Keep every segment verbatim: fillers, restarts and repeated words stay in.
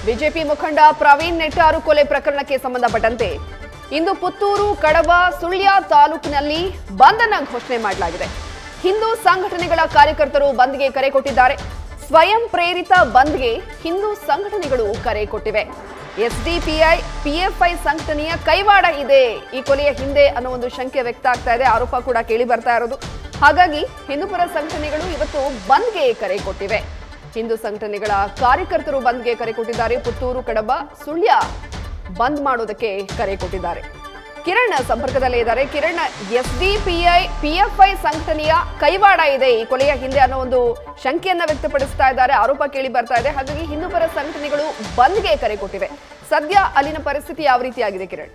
BJP ಮುಖಂಡ ಪ್ರವೀಣ್ ನೆಟ್ಟಾರು ಕೊಲೆ ಪ್ರಕರಣಕ್ಕೆ ಸಂಬಂಧಪಟ್ಟಂತೆ ಇಂದು ಪುತ್ತೂರು, ಕಡಬ, ಸುಳ್ಯ ತಾಲೂಕಿನಲ್ಲಿ ಬಂದ್ ಅನ್ನು ಘೋಷಣೆ ಮಾಡಲಾಗಿದೆ. ಹಿಂದೂ ಸಂಘಟನೆಗಳ ಕಾರ್ಯಕರ್ತರು ಬಂದ್ಗೆ ಕರೆ ಕೊಟ್ಟಿದ್ದಾರೆ. ಸ್ವಯಂ ಪ್ರೇರಿತ ಬಂದ್ಗೆ ಹಿಂದೂ ಸಂಘಟನೆಗಳು ಕರೆ ಕೊಟ್ಟಿವೆ. ಎಸ್ಡಿಪಿಐ, ಪಿಎಫ್ಐ ಸಂಘಟನೆಯ ಕೈವಾಡ ಇದೆ ಈ ಕೊಲೆಯ ಹಿಂದೆ ಅನ್ನೋ ಒಂದು ಶಂಕೆ ವ್ಯಕ್ತ ಆಗ್ತಾ ಇದೆ, ಆರೋಪ ಕೂಡ ಕೇಳಿ ಬರ್ತಾ ಇರೋದು. ಹಾಗಾಗಿ ಹಿಂದೂಪರ ಸಂಘಟನೆಗಳು ಇವತ್ತು ಬಂದ್ಗೆ ಕರೆ ಕೊಟ್ಟಿವೆ. ಹಿಂದೂ ಸಂಘಟನೆಗಳ ಕಾರ್ಯಕರ್ತರು ಬಂದ್ಗೆ ಕರೆ ಕೊಟ್ಟಿದ್ದಾರೆ. ಪುತ್ತೂರು, ಕಡಬ, ಸುಳ್ಯ ಬಂದ್ ಮಾಡೋದಕ್ಕೆ ಕರೆ ಕೊಟ್ಟಿದ್ದಾರೆ. ಕಿರಣ್ ಸಂಪರ್ಕದಲ್ಲೇ ಇದ್ದಾರೆ. ಕಿರಣ್, ಎಸ್ಡಿಪಿಐ, ಪಿಎಫ್ಐ ಸಂಘಟನೆಯ ಕೈವಾಡ ಇದೆ ಈ ಕೊಲೆಯ ಹಿಂದೆ ಅನ್ನೋ ಒಂದು ಶಂಕೆಯನ್ನ ವ್ಯಕ್ತಪಡಿಸ್ತಾ ಇದ್ದಾರೆ, ಆರೋಪ ಕೇಳಿ ಬರ್ತಾ ಇದೆ. ಹಾಗಾಗಿ ಹಿಂದೂಪರ ಸಂಘಟನೆಗಳು ಬಂದ್ಗೆ ಕರೆ ಕೊಟ್ಟಿವೆ. ಸದ್ಯ ಅಲ್ಲಿನ ಪರಿಸ್ಥಿತಿ ಯಾವ ರೀತಿಯಾಗಿದೆ ಕಿರಣ್?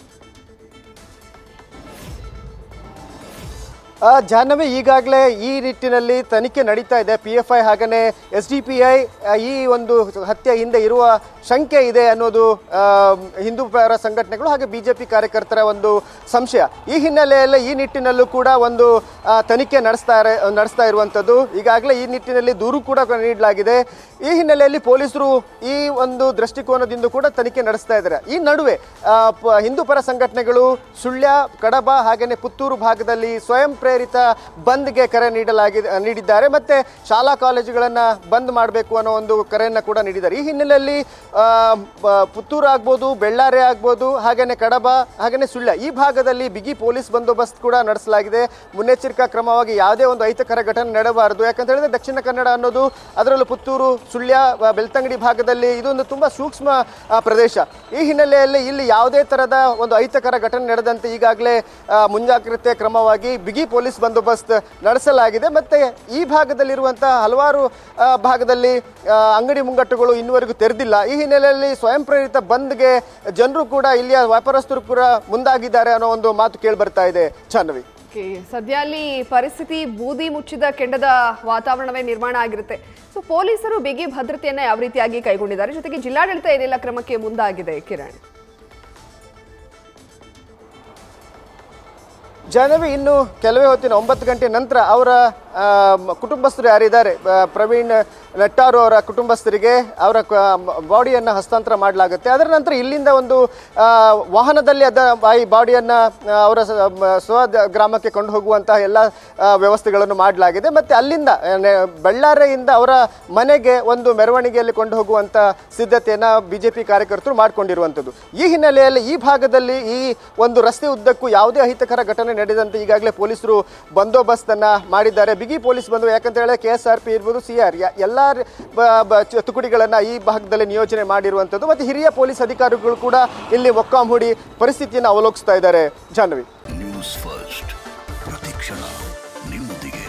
ಜಾಹ್ನವಿ, ಈಗಾಗಲೇ ಈ ನಿಟ್ಟಿನಲ್ಲಿ ತನಿಖೆ ನಡೀತಾ ಇದೆ. ಪಿ ಎಫ್ ಐ ಹಾಗೆಯೇ ಎಸ್ ಡಿ ಪಿ ಐ ಈ ಒಂದು ಹತ್ಯೆ ಹಿಂದೆ ಇರುವ ಶಂಕೆ ಇದೆ ಅನ್ನೋದು ಹಿಂದೂ ಪರ ಸಂಘಟನೆಗಳು ಹಾಗೆ ಬಿ ಜೆ ಪಿ ಕಾರ್ಯಕರ್ತರ ಒಂದು ಸಂಶಯ. ಈ ಹಿನ್ನೆಲೆಯಲ್ಲಿ ಈ ನಿಟ್ಟಿನಲ್ಲೂ ಕೂಡ ಒಂದು ತನಿಖೆ ನಡೆಸ್ತಾ ನಡೆಸ್ತಾ ಇರುವಂಥದ್ದು. ಈಗಾಗಲೇ ಈ ನಿಟ್ಟಿನಲ್ಲಿ ದೂರು ಕೂಡ ನೀಡಲಾಗಿದೆ. ಈ ಹಿನ್ನೆಲೆಯಲ್ಲಿ ಪೊಲೀಸರು ಈ ಒಂದು ದೃಷ್ಟಿಕೋನದಿಂದ ಕೂಡ ತನಿಖೆ ನಡೆಸ್ತಾ ಇದ್ದಾರೆ. ಈ ನಡುವೆ ಹಿಂದೂ ಪರ ಸಂಘಟನೆಗಳು ಸುಳ್ಯ, ಕಡಬ ಹಾಗೆಯೇ ಪುತ್ತೂರು ಭಾಗದಲ್ಲಿ ಸ್ವಯಂ ಪ್ರೇರಿತ ಬಂದ್ಗೆ ಕರೆ ನೀಡಲಾಗಿದೆ ನೀಡಿದ್ದಾರೆ ಮತ್ತೆ ಶಾಲಾ ಕಾಲೇಜುಗಳನ್ನು ಬಂದ್ ಮಾಡಬೇಕು ಅನ್ನೋ ಒಂದು ಕರೆಯನ್ನು ಕೂಡ ನೀಡಿದ್ದಾರೆ. ಈ ಹಿನ್ನೆಲೆಯಲ್ಲಿ ಪುತ್ತೂರು ಆಗ್ಬೋದು, ಬೆಳ್ಳಾರೆ ಆಗ್ಬೋದು, ಹಾಗೆಯೇ ಕಡಬ, ಹಾಗೆಯೇ ಸುಳ್ಯ ಈ ಭಾಗದಲ್ಲಿ ಬಿಗಿ ಪೊಲೀಸ್ ಬಂದೋಬಸ್ತ್ ಕೂಡ ನಡೆಸಲಾಗಿದೆ. ಮುನ್ನೆಚ್ಚರಿಕಾ ಕ್ರಮವಾಗಿ ಯಾವುದೇ ಒಂದು ಅಹಿತಕರ ಘಟನೆ ನಡೆಯಬಾರದು. ಯಾಕಂತ ಹೇಳಿದ್ರೆ ದಕ್ಷಿಣ ಕನ್ನಡ ಅನ್ನೋದು, ಅದರಲ್ಲೂ ಪುತ್ತೂರು, ಸುಳ್ಯ, ಬೆಳ್ತಂಗಡಿ ಭಾಗದಲ್ಲಿ ಇದೊಂದು ತುಂಬ ಸೂಕ್ಷ್ಮ ಪ್ರದೇಶ. ಈ ಹಿನ್ನೆಲೆಯಲ್ಲಿ ಇಲ್ಲಿ ಯಾವುದೇ ಥರದ ಒಂದು ಅಹಿತಕರ ಘಟನೆ ನಡೆದಂತೆ ಈಗಾಗಲೇ ಮುಂಜಾಗ್ರತೆ ಕ್ರಮವಾಗಿ ಬಿಗಿ ಪೊಲೀಸ್ ಬಂದೋಬಸ್ತ್ ನಡೆಸಲಾಗಿದೆ. ಮತ್ತೆ ಈ ಭಾಗದಲ್ಲಿರುವಂತಹ ಹಲವಾರು ಭಾಗದಲ್ಲಿ ಅಂಗಡಿ ಮುಂಗಟ್ಟುಗಳು ಇನ್ನುವರೆಗೂ ತೆರೆದಿಲ್ಲ. ಈ ಹಿನ್ನೆಲೆಯಲ್ಲಿ ಸ್ವಯಂ ಪ್ರೇರಿತ ಬಂದ್ಗೆ ಜನರು ಕೂಡ ಇಲ್ಲಿಯ ವ್ಯಾಪಾರಸ್ಥರು ಕೂಡ ಮುಂದಾಗಿದ್ದಾರೆ ಅನ್ನೋ ಒಂದು ಮಾತು ಕೇಳಿ ಬರ್ತಾ ಇದೆ. ಜಾಹ್ನವಿ, ಸದ್ಯ ಅಲ್ಲಿ ಪರಿಸ್ಥಿತಿ ಬೂದಿ ಮುಚ್ಚಿದ ಕೆಂಡದ ವಾತಾವರಣವೇ ನಿರ್ಮಾಣ ಆಗಿರುತ್ತೆ. ಸೊ ಪೊಲೀಸರು ಬಿಗಿ ಭದ್ರತೆಯನ್ನ ಯಾವ ರೀತಿಯಾಗಿ ಕೈಗೊಂಡಿದ್ದಾರೆ, ಜೊತೆಗೆ ಜಿಲ್ಲಾಡಳಿತ ಏನೆಲ್ಲ ಕ್ರಮಕ್ಕೆ ಮುಂದಾಗಿದೆ ಕಿರಣ್? ಜಾಹ್ನವಿ, ಇನ್ನು ಕೆಲವೇ ಹೊತ್ತಿನ ಒಂಬತ್ತು ಗಂಟೆ ನಂತರ ಅವರ ಕುಟುಂಬಸ್ಥರು ಯಾರಿದ್ದಾರೆ, ಪ್ರವೀಣ್ ನೆಟ್ಟಾರು ಅವರ ಕುಟುಂಬಸ್ಥರಿಗೆ ಅವರ ಬಾಡಿಯನ್ನು ಹಸ್ತಾಂತರ ಮಾಡಲಾಗುತ್ತೆ. ಅದರ ನಂತರ ಇಲ್ಲಿಂದ ಒಂದು ವಾಹನದಲ್ಲಿ ಅದ ಈ ಬಾಡಿಯನ್ನು ಅವರ ಸ್ವ ಗ್ರಾಮಕ್ಕೆ ಕೊಂಡು ಹೋಗುವಂತಹ ಎಲ್ಲ ವ್ಯವಸ್ಥೆಗಳನ್ನು ಮಾಡಲಾಗಿದೆ. ಮತ್ತು ಅಲ್ಲಿಂದ ಬಳ್ಳಾರಿಯಿಂದ ಅವರ ಮನೆಗೆ ಒಂದು ಮೆರವಣಿಗೆಯಲ್ಲಿ ಕೊಂಡು ಹೋಗುವಂಥ ಸಿದ್ಧತೆಯನ್ನು ಬಿ ಜೆ ಪಿ ಕಾರ್ಯಕರ್ತರು ಮಾಡಿಕೊಂಡಿರುವಂಥದ್ದು. ಈ ಹಿನ್ನೆಲೆಯಲ್ಲಿ ಈ ಭಾಗದಲ್ಲಿ ಈ ಒಂದು ರಸ್ತೆ ಉದ್ದಕ್ಕೂ ಯಾವುದೇ ಅಹಿತಕರ ಘಟನೆ ನಡೆದಂತೆ ಈಗಾಗಲೇ ಪೊಲೀಸರು ಬಂದೋಬಸ್ತನ್ನು ಮಾಡಿದ್ದಾರೆ. ಬಿಗಿ ಪೊಲೀಸ್ ಬಂದು, ಯಾಕಂತ ಹೇಳಿದ್ರೆ ಕೆ ಎಸ್ ಆರ್ ಪಿ ಇರ್ಬೋದು, ಸಿ ಆರ್ ಎಲ್ಲ ತುಕಡಿಗಳನ್ನು ಈ ಭಾಗದಲ್ಲಿ ನಿಯೋಜನೆ ಮಾಡಿರುವಂಥದ್ದು. ಮತ್ತು ಹಿರಿಯ ಪೊಲೀಸ್ ಅಧಿಕಾರಿಗಳು ಕೂಡ ಇಲ್ಲಿ ಮೊಕ್ಕಾಂ ಹೂಡಿ ಪರಿಸ್ಥಿತಿಯನ್ನು ಅವಲೋಕಿಸ್ತಾ ಇದ್ದಾರೆ. ಜಾಹ್ನವಿ, ನ್ಯೂಸ್ ಫಸ್ಟ್ ಪ್ರತಿಕ್ಷಣ ನಿಮ್ಮೊಂದಿಗೆ.